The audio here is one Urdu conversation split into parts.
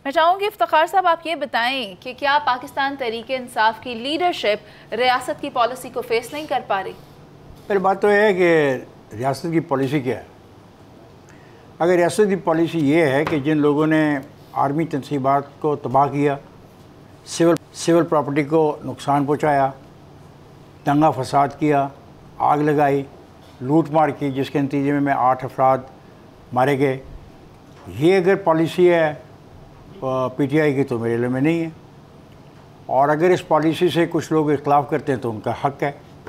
میں چاہوں گی افتخار صاحب آپ یہ بتائیں کہ کیا پاکستان تحریک انصاف کی لیڈرشپ ریاست کی پالیسی کو فیس نہیں کر پا رہی؟ پھر بات تو ہے کہ ریاست کی پالیسی کیا ہے. اگر ریاست کی پالیسی یہ ہے کہ جن لوگوں نے آرمی تنصیبات کو تباہ کیا، سول پراپرٹی کو نقصان پہنچایا، دنگا فساد کیا، آگ لگائی، لوٹ مار کی جس کے نتیجے میں 8 افراد مارے گئے، یہ اگر پالیسی ہے پی ٹی آئی کی تو میرے علم میں نہیں ہے. اور اگر اس پالیسی سے کچھ لوگ اختلاف کرتے ہیں تو ان کا حق ہے.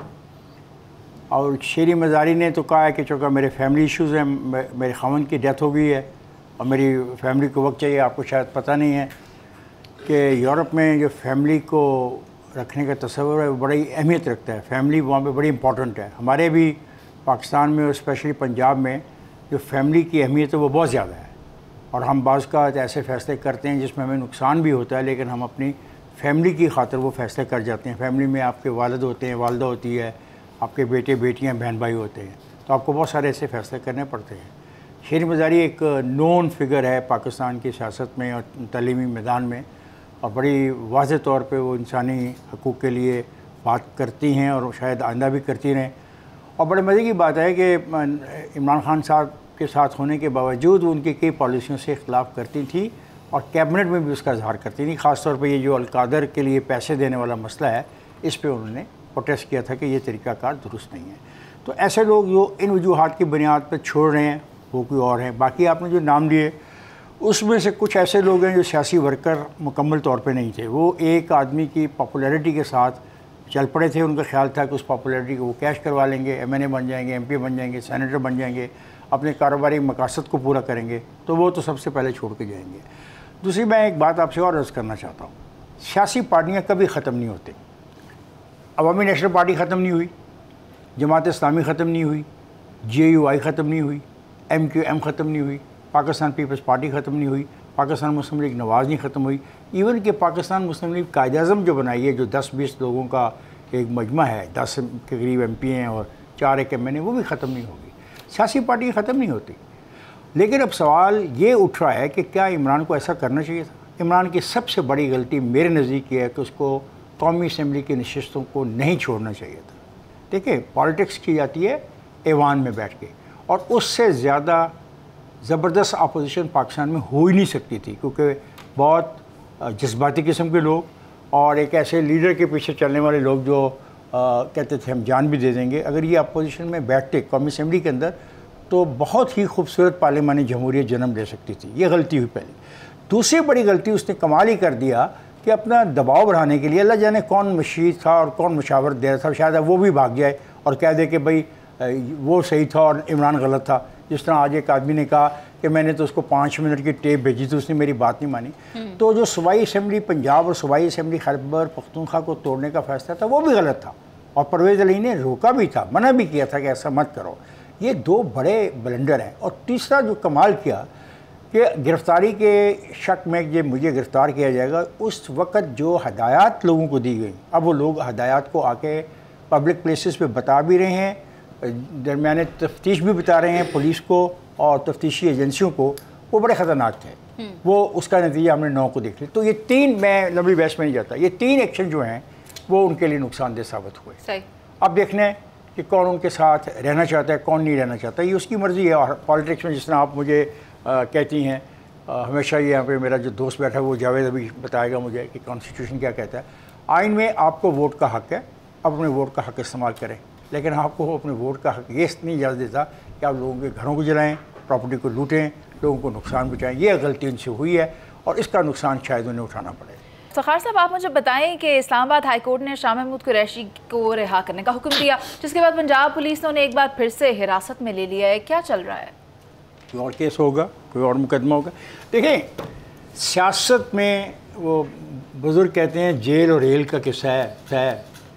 اور شیری مزاری نے تو کہا ہے کہ چونکہ میرے فیملی ایشوز ہیں، میرے خاوند کی ڈیتھ ہو گئی ہے اور میری فیملی کو وقت چاہیے. آپ کو شاید پتہ نہیں ہے کہ یورپ میں جو فیملی کو رکھنے کا تصور ہے وہ بڑی اہمیت رکھتا ہے. فیملی وہاں پہ بڑی امپورٹنٹ ہے. ہمارے بھی پاکستان میں اور اسپیشلی پنجاب میں جو فیملی کی اہمیت ہے وہ بہت زیادہ ہے. اور ہم بعض کا ایسے فیصلے کرتے ہیں جس میں ہمیں نقصان بھی ہوتا ہے، لیکن ہم اپنی فیملی کی خاطر وہ فیصلے کر جاتے ہیں. فیملی میں آپ کے والد ہوتے ہیں، والدہ ہوتی ہے، آپ کے بیٹے بیٹیاں بہن بھائی ہوتے ہیں، تو آپ کو بہت سارے ایسے فیصلے کرنے پڑتے ہیں. شیری مزاری ایک نون فگر ہے پاکستان کی سیاست میں اور تعلیمی میدان میں، اور بڑی واضح طور پہ وہ انسانی حقوق کے لیے بات کرتی ہیں اور شاید آئندہ بھی کرتی رہیں. اور بڑے مزے کی بات ہے کہ عمران خان صاحب کے ساتھ ہونے کے باوجود وہ ان کی کئی پالیسیوں سے اختلاف کرتی تھیں اور کیبنٹ میں بھی اس کا اظہار کرتی تھیں. خاص طور پہ یہ جو القادر کے لیے پیسے دینے والا مسئلہ ہے، اس پہ انہوں نے پروٹیسٹ کیا تھا کہ یہ طریقہ کار درست نہیں ہے. تو ایسے لوگ جو ان وجوہات کی بنیاد پر چھوڑ رہے ہیں وہ کوئی اور ہیں. باقی آپ نے جو نام لیے اس میں سے کچھ ایسے لوگ ہیں جو سیاسی ورکر مکمل طور پہ نہیں تھے. وہ ایک آدمی کی پاپولیرٹی کے ساتھ چل پڑے تھے. ان کا خیال تھا کہ اس پاپولیرٹی کو وہ کیش کروا لیں گے، ایم این اے بن جائیں گے، ایم پی بن جائیں گے، سینیٹر بن جائیں گے، اپنے کاروباری مقاصد کو پورا کریں گے. تو وہ تو سب سے پہلے چھوڑ کے جائیں گے. دوسری میں ایک بات آپ سے اور عرض کرنا چاہتا ہوں. سیاسی پارٹیاں کبھی ختم نہیں ہوتی. عوامی نیشنل پارٹی ختم نہیں ہوئی، جماعت اسلامی ختم نہیں ہوئی، جے یو آئی ختم نہیں ہوئی، ایم کیو ایم ختم نہیں ہوئی، پاکستان پیپلز پارٹی ختم نہیں ہوئی، پاکستان مسلم لیگ نواز نہیں ختم ہوئی. ایون کہ پاکستان مسلم لیگ قائد اعظم جو بنائی ہے، جو 10-20 لوگوں کا ایک مجمع ہے، 10 کے قریب ایم پی ہیں اور 4 ایک ایم این اے، وہ بھی ختم نہیں ہوگی. سیاسی پارٹی ختم نہیں ہوتی. لیکن اب سوال یہ اٹھ رہا ہے کہ کیا عمران کو ایسا کرنا چاہیے تھا؟ عمران کی سب سے بڑی غلطی میرے نزدیک یہ ہے کہ اس کو قومی اسمبلی کی نشستوں کو نہیں چھوڑنا چاہیے تھا. دیکھیں، پالیٹکس کی جاتی ہے ایوان میں بیٹھ کے، اور اس سے زیادہ زبردست اپوزیشن پاکستان میں ہو ہی نہیں سکتی تھی، کیونکہ بہت جذباتی قسم کے لوگ اور ایک ایسے لیڈر کے پیچھے چلنے والے لوگ جو کہتے تھے ہم جان بھی دے دیں گے. اگر یہ اپوزیشن میں بیٹھتے قومی اسمبلی کے اندر تو بہت ہی خوبصورت پارلیمانی جمہوریت جنم لے سکتی تھی. یہ غلطی ہوئی پہلی. دوسری بڑی غلطی اس نے کمال ہی کر دیا کہ اپنا دباؤ بڑھانے کے لیے، اللہ جانے کون مشیر تھا اور کون مشاورت دے رہا تھا، شاید وہ بھی بھاگ جائے اور کہہ دے کہ بھائی وہ صحیح تھا اور عمران غلط تھا. جس طرح آج ایک آدمی نے کہا کہ میں نے تو اس کو 5 منٹ کی ٹیپ بھیجی تو اس نے میری بات نہیں مانی. تو جو صوبائی اسمبلی پنجاب اور صوبائی اسمبلی خیبر پختونخوا کو توڑنے کا فیصلہ تھا وہ بھی غلط تھا، اور پرویز علی نے روکا بھی تھا، منع بھی کیا تھا کہ ایسا مت کرو. یہ 2 بڑے بلنڈر ہیں. اور تیسرا جو کمال کیا کہ گرفتاری کے شک میں یہ مجھے گرفتار کیا جائے گا، اس وقت جو ہدایات لوگوں کو دی گئی، اب وہ لوگ ہدایات کو آ کے پبلک پلیسز پہ بتا بھی رہے ہیں، درمیانے تفتیش بھی بتا رہے ہیں پولیس کو اور تفتیشی ایجنسیوں کو. وہ بڑے خطرناک تھے. وہ اس کا نتیجہ ہم نے 9 کو دیکھ لیا. تو یہ 3، میں لمبی بحث میں نہیں جاتا، یہ 3 ایکشن جو ہیں وہ ان کے لیے نقصان دہ ثابت ہوئے. اب دیکھنا ہے کہ کون ان کے ساتھ رہنا چاہتا ہے، کون نہیں رہنا چاہتا. یہ اس کی مرضی ہے. اور پالیٹکس میں جس طرح آپ مجھے کہتی ہیں، ہمیشہ یہاں پہ میرا جو دوست بیٹھا ہے وہ جاوید ابھی بتائے گا مجھے کہ کانسٹیٹیوشن کیا کہتا ہے. آئین میں آپ کو ووٹ کا حق ہے، آپ اپنے ووٹ کا حق استعمال کریں، لیکن آپ کو اپنے ووٹ کا حق یہ نہیں اجازت دیتا کہ آپ لوگوں کے گھروں کو جلائیں، پراپرٹی کو لوٹیں، لوگوں کو نقصان پہنچائیں. یہ غلطی ان سے ہوئی ہے اور اس کا نقصان شاید انہیں اٹھانا پڑے. افتخار صاحب، آپ مجھے بتائیں کہ اسلام آباد ہائی کورٹ نے شاہ محمود قریشی کو رہا کرنے کا حکم دیا، جس کے بعد پنجاب پولیس نے انہیں ایک بار پھر سے حراست میں لے لیا ہے. کیا چل رہا ہے؟ کوئی اور کیس ہوگا، کوئی اور مقدمہ ہوگا. دیکھیں، سیاست میں وہ بزرگ کہتے ہیں جیل اور ریل کا قصہ ہے.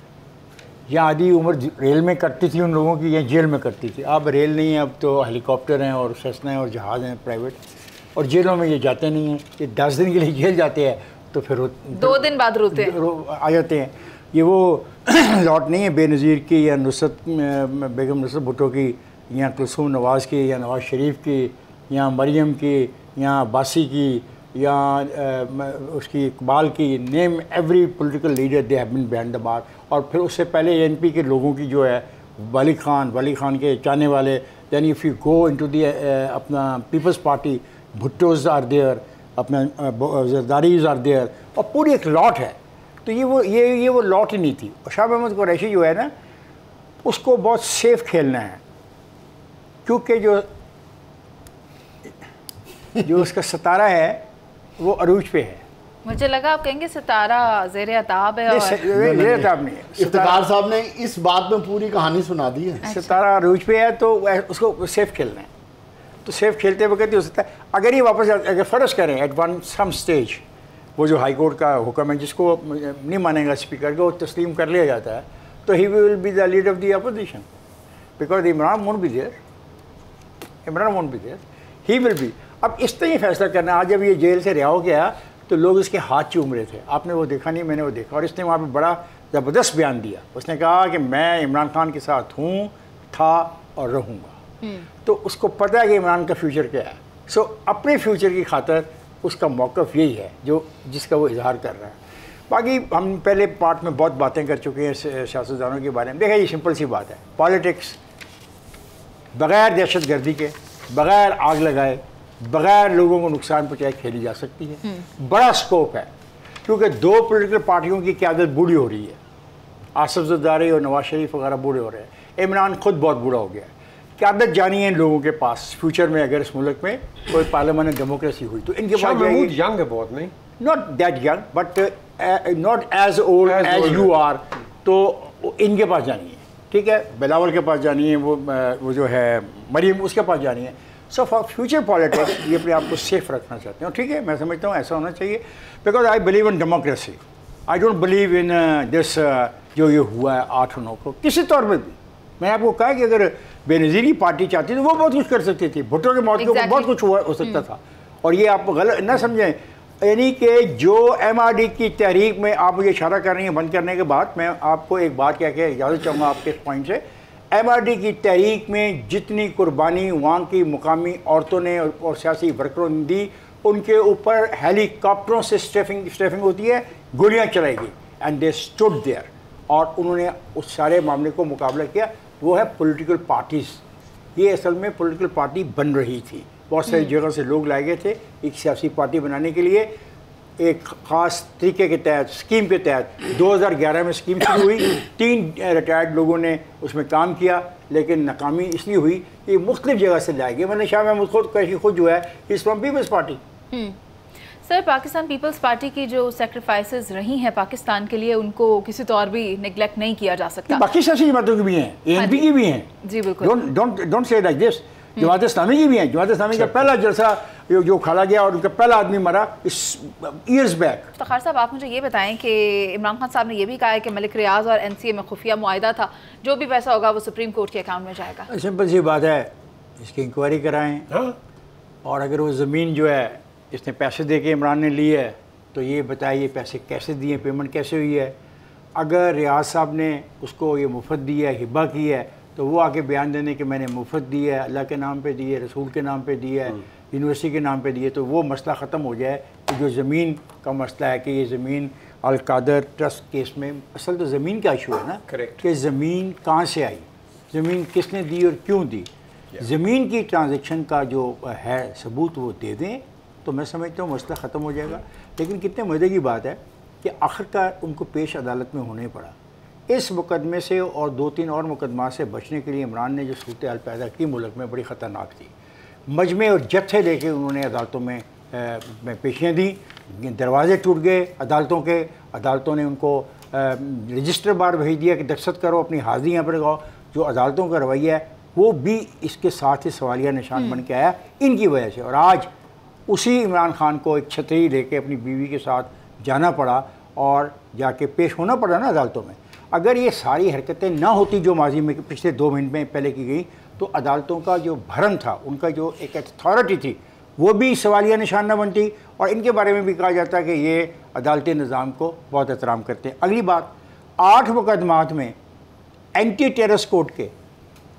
یا آدھی عمر ریل میں کٹتی تھی ان لوگوں کی، یا جیل میں کٹتی تھی. اب ریل نہیں ہے، اب تو ہیلی کاپٹر ہیں اور سیسنا ہیں اور جہاز ہیں پرائیویٹ. اور جیلوں میں یہ جاتے نہیں ہیں. یہ 10 دن کے لیے جیل جاتے ہیں تو پھر 2 دن بعد روتے آ جاتے ہیں. یہ وہ لاٹ نہیں ہے بے نظیر کی، یا نصرت بیگم نصرت بھٹو کی، یا کلثوم نواز کی، یا نواز شریف کی، یا مریم کی، یا عباسی کی، یا اس کی اقبال کی name every political leader they have been behind the bar. اور پھر اس سے پہلے اے این پی کے لوگوں کی جو ہے ولی خان کے چاہنے والے, یعنی if you go into the اپنا Peoples Party, Bhuttos are there, اپنا زرداریز آر دیئر, اور پوری ایک لاٹ ہے. تو یہ وہ لاٹ ہی نہیں تھی. اور شاہ محمود قریشی جو ہے نا, اس کو بہت سیف کھیلنا ہے, کیونکہ جو اس کا ستارہ ہے وہ عروج پہ ہے. مجھے لگا آپ کہیں گے ستارہ زیر عتاب ہے. زیر عتاب نہیں ہے. افتخار صاحب نے اس بات میں پوری کہانی سنا دی ہے. ستارہ عروج پہ ہے تو اس کو سیف کھیلنا ہے. تو سیف کھیلتے وقت ہو سکتا ہے اگر یہ واپس اگر فرض کریں ایٹ ون سم اسٹیج وہ جو ہائی کورٹ کا حکم ہے جس کو نہیں مانے گا اسپیکر کو, وہ تسلیم کر لیا جاتا ہے, تو he will be the leader of the opposition, because Imran won't be there. Imran won't be there, he will be. اب اس طرح ہی فیصلہ کرنا. آج جب یہ جیل سے رہا ہو گیا تو لوگ اس کے ہاتھ چوم رہے تھے. آپ نے وہ دیکھا نہیں, میں نے وہ دیکھا. اور اس نے وہاں پہ بڑا زبردست بیان دیا. اس نے کہا کہ میں عمران خان کے ساتھ ہوں, تھا اور رہوں گا. تو اس کو پتہ ہے کہ عمران کا فیوچر کیا ہے. سو اپنے فیوچر کی خاطر اس کا موقف یہی ہے جس کا وہ اظہار کر رہا ہے. باقی ہم پہلے پارٹ میں بہت باتیں کر چکے ہیں سیاستدانوں کے بارے میں. دیکھیں یہ سمپل سی بات ہے, پالیٹکس بغیر دہشت گردی کے, بغیر آگ لگائے, بغیر لوگوں کو نقصان پہنچائے کھیلی جا سکتی ہے. بڑا سکوپ ہے, کیونکہ دو پولیٹیکل پارٹیوں کی قیادت بوڑھی ہو رہی ہے. آصف زرداری اور نواز شریف وغیرہ بوڑھے ہو رہے ہیں. عمران خود بہت بوڑھا ہو گیا ہے. قیادت جانی ہے ان لوگوں کے پاس. فیوچر میں اگر اس ملک میں کوئی پارلیمانی ڈیموکریسی ہوئی تو ان کے پاس ینگ ہے بہت, نہیں not that young but not as old as you are. تو ان کے پاس جانی ہے, ٹھیک ہے, بلاول کے پاس جانی ہے, وہ جو ہے مریم اس کے پاس جانی ہے. سو فار فیوچر پالیٹکس یہ اپنے آپ کو سیف رکھنا چاہتے ہیں, ٹھیک ہے. میں سمجھتا ہوں ایسا ہونا چاہیے, because I believe in democracy. I don't believe in this جو یہ ہوا ہے 8/9 کو کسی طور پہ بھی. میں نے آپ کو کہا کہ اگر بے نظیری پارٹی چاہتی تو وہ بہت کچھ کر سکتی تھی. بھٹو کے موت کے اوپر بہت کچھ ہو سکتا تھا. اور یہ آپ غلط نہ سمجھیں, یعنی کہ جو ایم آر ڈی کی تحریک میں آپ مجھے اشارہ کر رہی ہیں بند کرنے کے بعد, میں آپ کو ایک بات کہہ کے اجازت چاہوں گا آپ کے اس پوائنٹ سے. ایم آر ڈی کی تحریک میں جتنی قربانی وہاں کی مقامی عورتوں نے اور سیاسی ورکروں نے دی, ان کے اوپر ہیلی کاپٹروں سے اسٹیفنگ ہوتی ہے, گولیاں چلائی گئی, اینڈ دے اسٹوڈ دیئر. اور انہوں نے اس سارے معاملے کو مقابلہ کیا. وہ ہے پولیٹیکل پارٹیز. یہ اصل میں پولیٹیکل پارٹی بن رہی تھی. بہت ساری جگہ سے لوگ لائے گئے تھے ایک سیاسی پارٹی بنانے کے لیے, ایک خاص طریقے کے تحت, اسکیم کے تحت. 2011 میں اسکیم شروع ہوئی, 3 ریٹائرڈ لوگوں نے اس میں کام کیا, لیکن ناکامی اس لیے ہوئی کہ یہ مختلف جگہ سے لائے گئے. میں نے شاہ محمود خود جو ہے اس فرام پیپلز پارٹی. سر, پاکستان پیپلز پارٹی کی جو سیکریفائسز رہی ہیں پاکستان کے لیے, ان کو کسی طور بھی نیگلیکٹ نہیں کیا جا سکتا. باقی سیاسی جماعتوں کی بھی ہیں, اے این پی کی بھی ہیں. جی بالکل, don't say like this. Jamaat Islami کی بھی ہیں. جماعت اسلامی کا پہلا جلسہ جو کھالا گیا اور ان کا پہلا آدمی مرا ایئرز بیک. افتخار صاحب, آپ مجھے یہ بتائیں کہ عمران خان صاحب نے یہ بھی کہا ہے کہ ملک ریاض اور این سی اے میں خفیہ معاہدہ تھا, جو بھی پیسہ ہوگا وہ سپریم کورٹ کے اکاؤنٹ میں جائے گا. سمپل سی بات ہے, اس کی انکوائری کرائیں. اور اگر وہ زمین جو ہے اس نے پیسے دے کے عمران نے لی ہے تو یہ بتائیے پیسے کیسے دیے, پیمنٹ کیسے ہوئی ہے. اگر ریاض صاحب نے اس کو یہ مفت دی ہے, ہبہ کی ہے, تو وہ آ کے بیان دینے کہ میں نے مفت دی ہے, اللہ کے نام پہ دی ہے, رسول کے نام پہ دی ہے, یونیورسٹی کے نام پہ دی ہے, تو وہ مسئلہ ختم ہو جائے. کہ جو زمین کا مسئلہ ہے کہ یہ زمین القادر ٹرسٹ کیس میں, اصل تو زمین کا ایشو ہے نا, کہ زمین کہاں سے آئی, زمین کس نے دی اور کیوں دی. زمین کی ٹرانزیکشن کا جو ہے ثبوت وہ دے دیں تو میں سمجھتا ہوں مسئلہ ختم ہو جائے گا. لیکن کتنے مزے کی بات ہے کہ آخرکار ان کو پیش عدالت میں ہونے پڑا. اس مقدمے سے اور 2-3 اور مقدمات سے بچنے کے لیے عمران نے جو صورتحال پیدا کی ملک میں بڑی خطرناک تھی. مجمع اور جتھے لے کے انہوں نے عدالتوں میں پیشیاں دیں, دروازے ٹوٹ گئے عدالتوں کے. عدالتوں نے ان کو رجسٹر بار بھیج دیا کہ دستخط کرو, اپنی حاضری یہاں پر لگاؤ. جو عدالتوں کا رویہ ہے وہ بھی اس کے ساتھ ہی سوالیہ نشان بن کے آیا ان کی وجہ سے. اور آج اسی عمران خان کو ایک چھتری لے کے اپنی بیوی کے ساتھ جانا پڑا اور جا کے پیش ہونا پڑا نا عدالتوں میں. اگر یہ ساری حرکتیں نہ ہوتی جو ماضی میں پچھلے 2 مہینے میں پہلے کی گئی, تو عدالتوں کا جو بھرم تھا, ان کا جو ایک اتھارٹی تھی, وہ بھی سوالیہ نشان نہ بنتی. اور ان کے بارے میں بھی کہا جاتا کہ یہ عدالتی نظام کو بہت احترام کرتے ہیں. اگلی بات, 8 مقدمات میں اینٹی ٹیررسٹ کوڈ کے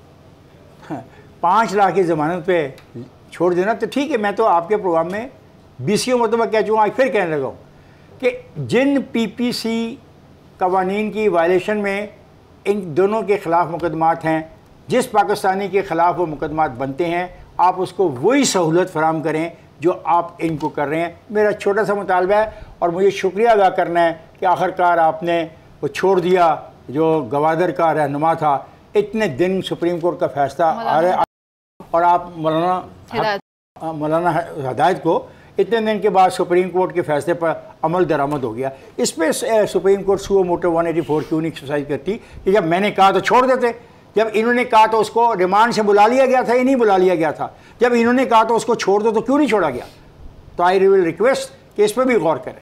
5 لاکھ کی ضمانت پہ چھوڑ دینا تو ٹھیک ہے. میں تو آپ کے پروگرام میں 20 مرتبہ کہہ چکا ہوں، آج پھر کہنے لگا ہوں کہ جن PPC قوانین کی وائلیشن میں ان دونوں کے خلاف مقدمات ہیں، جس پاکستانی کے خلاف وہ مقدمات بنتے ہیں، آپ اس کو وہی سہولت فراہم کریں جو آپ ان کو کر رہے ہیں۔ میرا چھوٹا سا مطالبہ ہے، اور مجھے شکریہ ادا کرنا ہے کہ آخر کار آپ نے وہ چھوڑ دیا جو گوادر کا رہنما تھا۔ اتنے دن سپریم کورٹ کا فیصلہ آ رہا ہے اور آپ مولانا ہدایت کو اتنے دن کے بعد سپریم کورٹ کے فیصلے پر عمل درآمد ہو گیا۔ اس پہ سپریم کورٹ سو موٹو 184 کیوں نہیں ایکسرسائز کرتی کہ جب میں نے کہا تو چھوڑ دیتے، جب انہوں نے کہا تو اس کو ریمانڈ سے بلا لیا گیا تھا یا نہیں بلا لیا گیا تھا، جب انہوں نے کہا تو اس کو چھوڑ دو تو کیوں نہیں چھوڑا گیا؟ تو آئی ول ریکویسٹ کہ اس پہ بھی غور کریں۔